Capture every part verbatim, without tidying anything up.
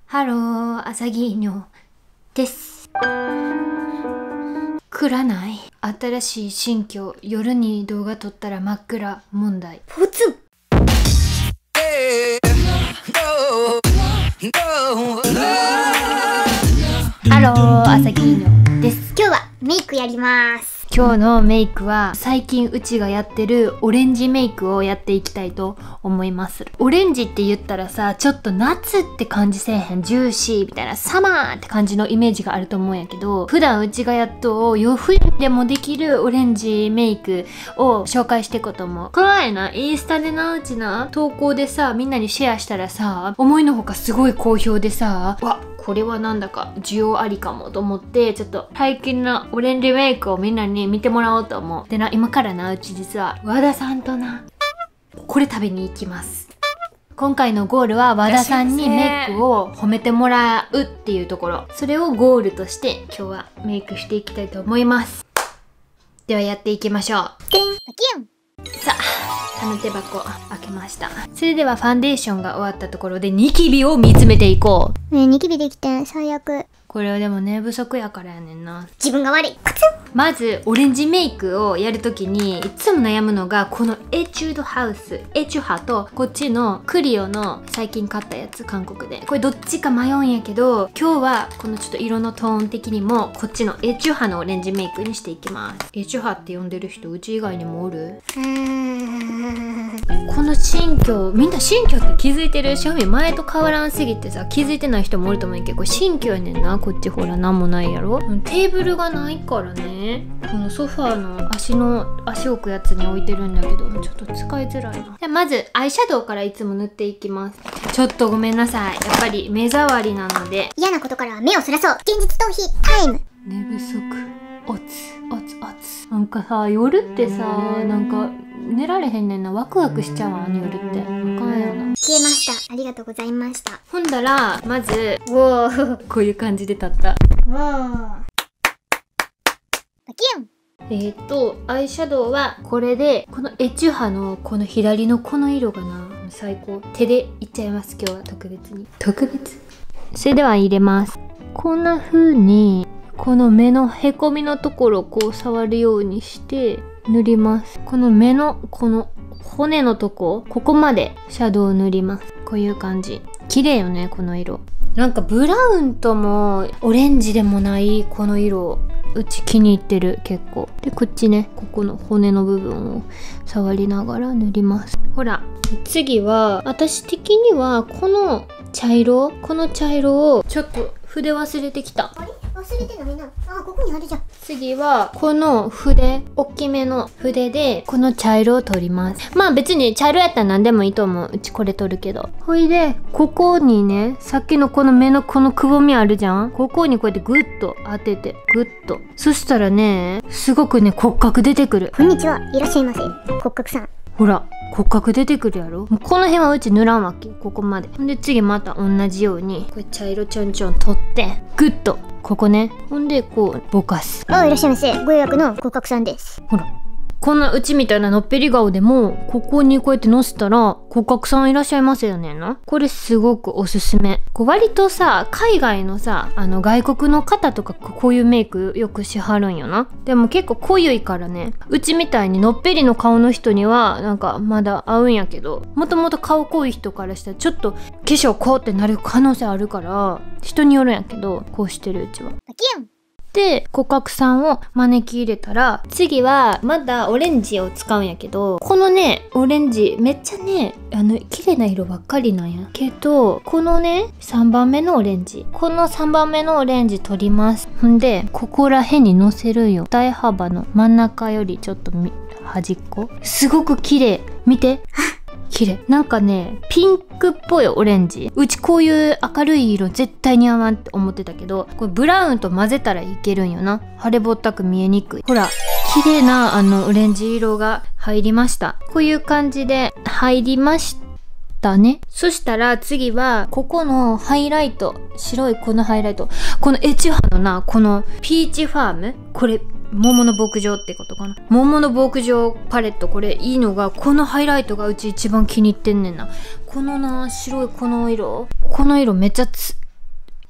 ハロー、アサギーニョです。暗ない。新しい新居、夜に動画撮ったら真っ暗問題。 ポツン。 ハロー、アサギーニョです。 今日はメイクやります。 今日のメイクは最近うちがやってるオレンジメイクをやっていきたいと思います。オレンジって言ったらさ、ちょっと夏って感じせえへん、ジューシーみたいなサマーって感じのイメージがあると思うんやけど、普段うちがやっと洋風でもできるオレンジメイクを紹介していこうと思う。この前な、インスタでな、うちな、投稿でさ、みんなにシェアしたらさ、思いのほかすごい好評でさ、わ、これはなんだか需要ありかもと思って、ちょっと最近のオレンジメイクをみんなに見てもらおうと思う。でな、今からな、うち実は和田さんとな、これ食べに行きます。今回のゴールは和田さんにメイクを褒めてもらうっていうところ。それをゴールとして今日はメイクしていきたいと思います。ではやっていきましょう。さあ、種手箱開けました。それではファンデーションが終わったところでニキビを見つめていこう。 ねえ、ニキビできて最悪。 これはでも寝不足やからやねんな。 自分が悪い。カツン。 まずオレンジメイクをやるときにいつも悩むのがこのエチュードハウス、エチュハとこっちのクリオの最近買ったやつ、韓国で。これどっちか迷うんやけど、今日はこのちょっと色のトーン的にもこっちのエチュハのオレンジメイクにしていきます。エチュハって呼んでる人うち以外にもおる？ うーん。 この新居、みんな新居って気づいてる？正味前と変わらんすぎてさ、気づいてない人もおると思うんやけど、これ新居やねんな。こっちほらなんもないやろ。テーブルがないからね、このソファーの足の足置くやつに置いてるんだけど、ちょっと使いづらいな。じゃまずアイシャドウからいつも塗っていきます。ちょっとごめんなさい、やっぱり目障りなので。 嫌なことから目をそらそう。現実逃避タイム。 寝不足、おつおつおつ。なんかさ、夜ってさ、なんか寝られへんねんな。ワクワクしちゃうわ、夜って。あかんよな。 消えました。ありがとうございました。 ほんだらまずおーこういう感じで立った。 わー。パキュン。 えっとアイシャドウはこれで、このエチュハのこの左のこの色がな、最高。手でいっちゃいます。今日は特別に。特別。それでは入れます。こんな風にこの目のへこみのところをこう触るようにして塗ります。この目のこの骨のとこ、ここまでシャドウを塗ります。こういう感じ。綺麗よね、この色。なんかブラウンともオレンジでもないこの色、うち気に入ってる、結構。で、こっちね、ここの骨の部分を触りながら塗ります。ほら、次は私的にはこの茶色、この茶色をちょっと筆忘れてきた。 あれ忘れてんのみんな。あ、ここにあるじゃん。 次はこの筆、大きめの筆でこの茶色を取ります。まあ別に茶色やったら何でもいいと思う。うちこれ取るけど。ほいでここにね、さっきのこの目のこのくぼみあるじゃん。ここにこうやってグッと当てて、グッと。そしたらね、すごくね、骨格出てくる。 こんにちは、いらっしゃいませ。骨格さん。 ほら、骨格出てくるやろ。もうこの辺はうち塗らんわけ、ここまで。で次また同じようにこれ茶色ちょんちょん取ってグッとここね。ほんでこうぼかす。 あ、いらっしゃいませ。ご予約の骨格さんです。 ほら、こんなうちみたいなのっぺり顔でもここにこうやってのせたら骨格さんいらっしゃいませよねんな。これすごくおすすめ。こう割とさ、海外のさ、あの外国の方とかこういうメイクよくしはるんよな。でも結構濃ゆいからね、うちみたいにのっぺりの顔の人にはなんかまだ合うんやけど、もともと顔濃い人からしたらちょっと化粧こうってなる可能性あるから人によるんやけど、こうしてるうちは。 パキュン。 で、骨格さんを招き入れたら、次はまだオレンジを使うんやけど、このね、オレンジめっちゃね、あの綺麗な色ばっかりなんやけど、このね、さんばんめのオレンジ、このさんばんめのオレンジ取ります。んでここら辺にのせるよ。台幅の真ん中よりちょっとみ端っこ、すごく綺麗。見て綺麗。なんかね、ピンクっぽいオレンジ。うちこういう明るい色絶対似合わんって思ってたけど、これブラウンと混ぜたらいけるんよな。腫れぼったく見えにくい。ほら、綺麗なあのオレンジ色が入りました。こういう感じで入りましたね。そしたら次はここのハイライト、白いこのハイライト、このエチュハのな、このピーチファーム、これ桃の牧場ってことかな。桃の牧場パレット、これいいのが、このハイライトがうち一番気に入ってんねんな。このな、白いこの色、この色めっちゃつ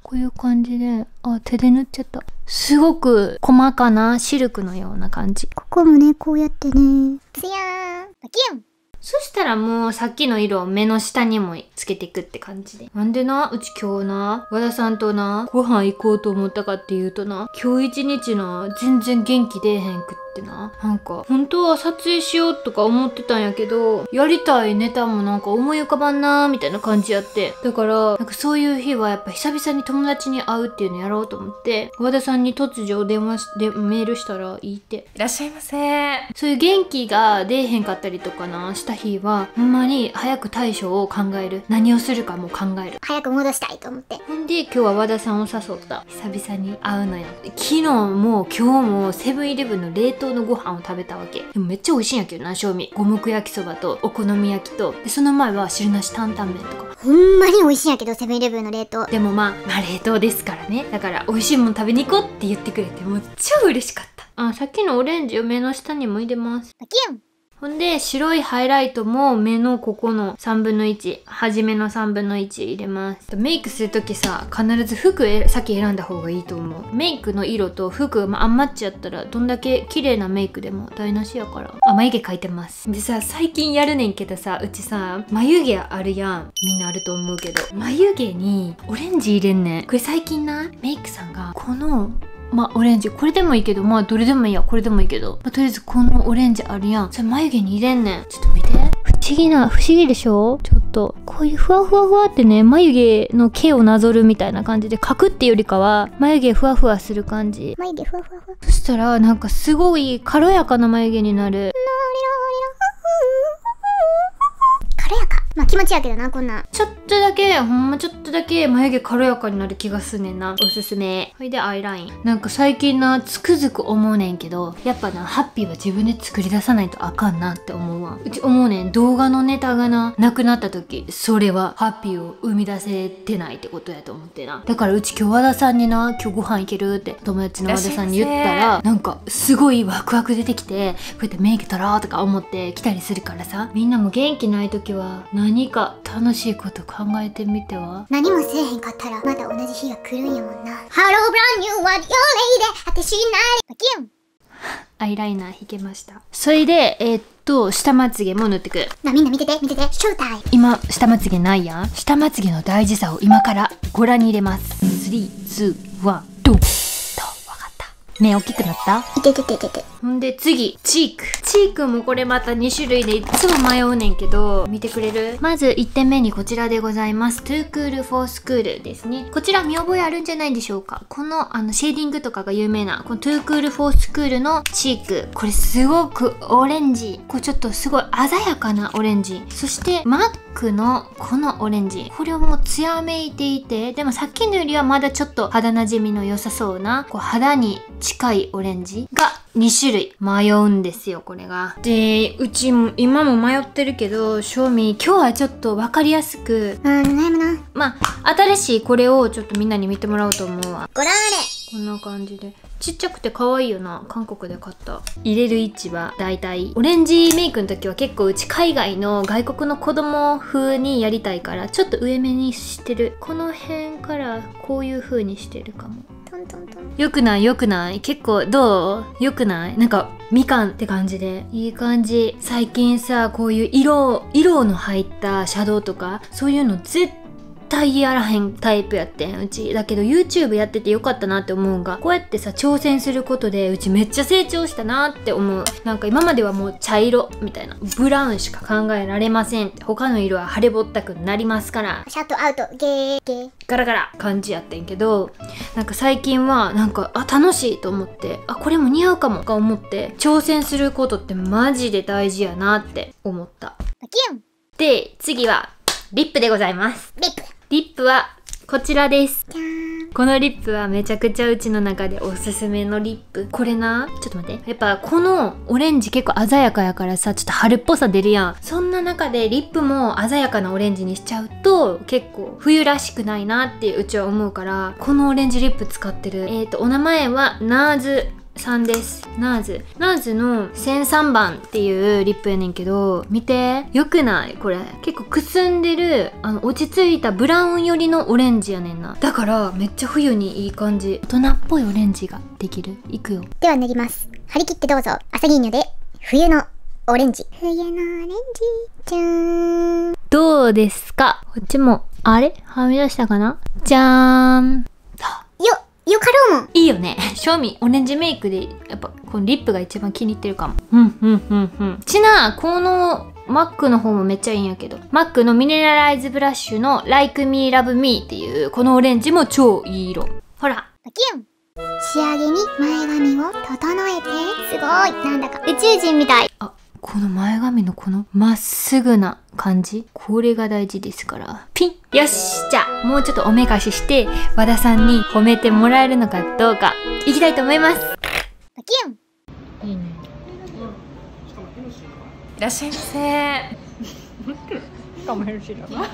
こういう感じで、あ、手で塗っちゃった。すごく細かなシルクのような感じ。 ここもね、こうやってね。つやーん。パキュン。 そしたらもうさっきの色を目の下にもつけていくって感じで。なんでな、うち今日な、和田さんとな、ご飯行こうと思ったかっていうとな、今日一日な、全然元気出えへんくってな。なんか、本当は撮影しようとか思ってたんやけど、やりたいネタもなんか思い浮かばんなーみたいな感じやって。だから、なんかそういう日はやっぱ久々に友達に会うっていうのやろうと思って、和田さんに突如電話し、で、メールしたらいいって。 いらっしゃいませ。 そういう元気が出えへんかったりとかな、した日は、ほんまに早く対処を考える。何をするかも考える。 早く戻したいと思って。 ほんで、今日は和田さんを誘った。久々に会うのよ。昨日も今日もセブンイレブンの冷凍のご飯を食べたわけ。でもめっちゃ美味しいんやけどな、正味。五目焼きそばとお好み焼きと、でその前は汁なし担々麺とか。 ほんまに美味しいんやけど、セブンイレブンの冷凍。 でもまあ、まあ冷凍ですからね。だから美味しいもん食べに行こうって言ってくれて、もう超嬉しかった。あ、さっきのオレンジを目の下にも入れます。 パキュン。 ほんで、白いハイライトも目のここのさんぶんのいち、初めのさんぶんのいち入れます。メイクするときさ、必ず服え先選んだ方がいいと思う。メイクの色と服、まあ、アンマッチやったら、どんだけ綺麗なメイクでも台無しやから。あ、眉毛描いてます。でさ、最近やるねんけどさ、うちさ、眉毛あるやん。みんなあると思うけど。眉毛にオレンジ入れんねん。これ最近な、メイクさんが、この、まあ、オレンジ。これでもいいけど、まあ、どれでもいいや。これでもいいけど。まあ、とりあえず、このオレンジあるやん。それ眉毛に入れんねん。ちょっと見て。不思議な、不思議でしょちょっと。こういうふわふわふわってね、眉毛の毛をなぞるみたいな感じで、描くっていうよりかは、眉毛ふわふわする感じ。 眉毛ふわふわふわ。 そしたら、なんかすごい軽やかな眉毛になる。 軽やか。まあ気持ちやけどな、こんなん。 ちょっとだけ、ほんまちょっとだけ眉毛軽やかになる気がすんねんな。おすすめ。ほいでアイライン。なんか最近な、つくづく思うねんけど、やっぱな、ハッピーは自分で作り出さないとあかんなって思うわ。うち思うねん、動画のネタがな、なくなった時、それはハッピーを生み出せてないってことやと思ってな。だからうち今日和田さんにな、今日ご飯行けるって友達の和田さんに言ったら、なんかすごいワクワク出てきて、こうやってメイク取ろうとか思って来たりするからさ、みんなも元気ない時は何か楽しいこと考えてみては。 何もせえへんかったらまた同じ日が来るんやもんな。ハローブランニューはよれいで果てしないパキュン。 アイライナー引けました。それで、えー、っと、下まつげも塗ってく。 な、みんな見てて、見てて、ショータイム。 今、下まつげないやん。下まつげの大事さを今からご覧に入れます。スリー、ツー、ワン、ドン。と、わかった。目大きくなった？ いててててて。 ほんで次、チーク。チークもこれまたに種類でいつも迷うねんけど、見てくれる？まずいってんめにこちらでございます。トゥークールフォースクールですね。こちら見覚えあるんじゃないでしょうか。このあのシェーディングとかが有名な、このトゥークールフォースクールのチーク。これすごくオレンジ。これちょっとすごい鮮やかなオレンジ。そしてマックのこのオレンジ。これをもう艶めいていて、でもさっきのよりはまだちょっと肌なじみの良さそうな、こう肌に近いオレンジがに種類迷うんですよ、これが。で、うちも今も迷ってるけど、正味今日はちょっと分かりやすく、 あー、悩むな。 まあ、新しいこれをちょっとみんなに見てもらおうと思うわ。 ご覧あれ。 こんな感じで。ちっちゃくて可愛いよな。韓国で買った。入れる位置はだいたい。オレンジメイクの時は結構うち海外の外国の子供風にやりたいから、ちょっと上目にしてる。この辺からこういう風にしてるかも。 トントントン。 よくないよくない結構どうよくないなんかみかんって感じでいい感じ。最近さ、こういう色色の入ったシャドウとかそういうの絶対やらへんタイプやってんうち。だけど YouTube やっててよかったなって思うんが、こうやってさ挑戦することでうちめっちゃ成長したなって思う。なんか今まではもう茶色みたいなブラウンしか考えられませんって、他の色は腫れぼったくなりますからシャットアウト。ゲーゲー。 ガラガラ感じやってんけど、なんか最近はなんかあ楽しいと思って、あこれも似合うかもと思って挑戦することってマジで大事やなって思った。 パキュン。 で次はリップでございます。 リップ。 リップはこちらです。 じゃーん。 このリップはめちゃくちゃうちの中でおすすめのリップ。これな、ちょっと待って。やっぱこのオレンジ結構鮮やかやからさ、ちょっと春っぽさ出るやん。そんな中でリップも鮮やかなオレンジにしちゃうと結構冬らしくないなってうちは思うから、このオレンジリップ使ってる。えーと、お名前はナーズさんです。ナーズ。ナーズのせんさんばんっていうリップやねんけど、見て。よくないこれ。結構くすんでる、あの、落ち着いたブラウン寄りのオレンジやねんな。だから、めっちゃ冬にいい感じ。大人っぽいオレンジができる。いくよ。 では塗ります。張り切ってどうぞ。アサギーニョで冬のオレンジ。冬のオレンジ。じゃーん。 どうですか？こっちも、あれはみ出したかな？じゃーん。 よ、よかろうもん。 いいよね。正味、オレンジメイクで、やっぱ、このリップが一番気に入ってるかも。うん、うん、うん、うん。ちな、この、マックの方もめっちゃいいんやけど、マックのミネラライズブラッシュの Like Me Love Me っていう、このオレンジも超いい色。ほら。 バキュン。仕上げに前髪を整えて、すごい。なんだか宇宙人みたい。 あ、この前髪のこのまっすぐな感じ。これが大事ですから。ピン！よし！じゃあ、もうちょっとおめかしして、和田さんに褒めてもらえるのかどうか、いきたいと思います。 バキュン。 いいね。いらっしゃいませ。かもヘルシーだな。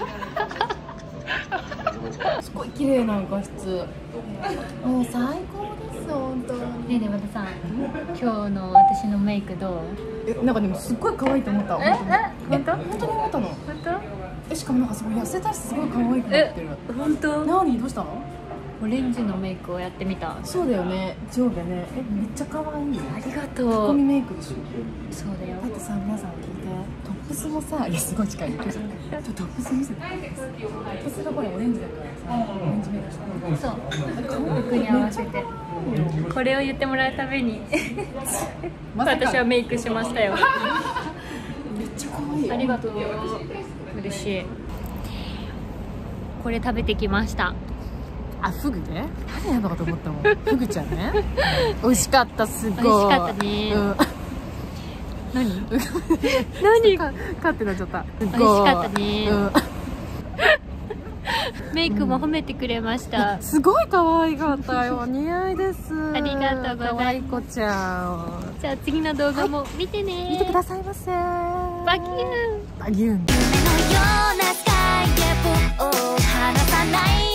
すごい綺麗な画質。もう最高です本当に。 ねえねえ和田さん、今日の私のメイクどう？ え、なんかでもすっごい可愛いと思った。 え、 本当に。 え、本当？ 本当に思ったの。 本当？ え、しかもなんかすごい痩せたしすごい可愛くなってる。 え、本当？ なにどうしたの？ オレンジのメイクをやってみた。 そうだよね。上下ね。え、めっちゃ可愛い。 ありがツッとう。 コミメイクでしょ。 そうだよだ。ってさ、皆さん聞いて。トップスもさ、いやすごい近い。ちょっとトップス見せて。トップスがこれオレンジだからさ、オレンジメイクしたの。 そう。服に合わせて。これを言ってもらうためにまさか私はメイクしましたよ。 めっちゃ可愛い。 ありがとう。嬉しい。これ食べてきました。 あ、フグね。何やるのかと思ったもん。フグちゃんね。美味しかった、すごい。 美味しかったね。 うん。 何？ 何？か、かってなっちゃった。 美味しかったね。 うん。 メイクも褒めてくれました。 すごい可愛かったよ。似合いです。 ありがとうございます。 可愛い子ちゃん。 じゃあ次の動画も見てね。 見てくださいませ。 バキューン。 バギューン。 夢のようなスカイで僕を離さない